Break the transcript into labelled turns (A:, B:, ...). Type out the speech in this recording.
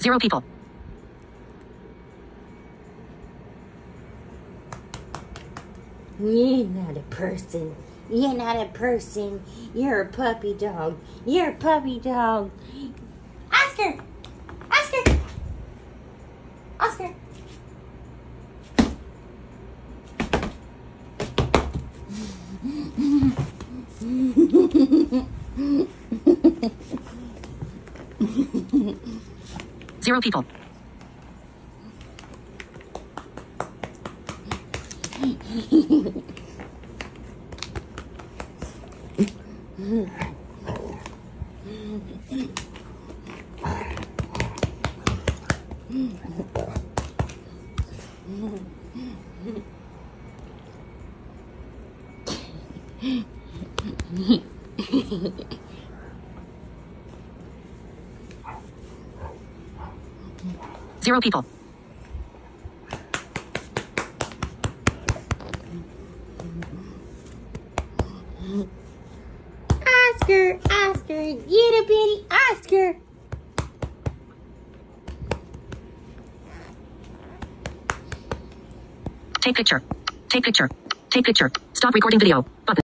A: 0 people.
B: You're not a person. You're not a person. You're a puppy dog. You're a puppy dog. Oscar! Oscar! Oscar!
A: Zero people. Zero people.
B: Oscar! Oscar! Little bitty Oscar!
A: Take picture. Take picture. Take picture. Stop recording video. Button.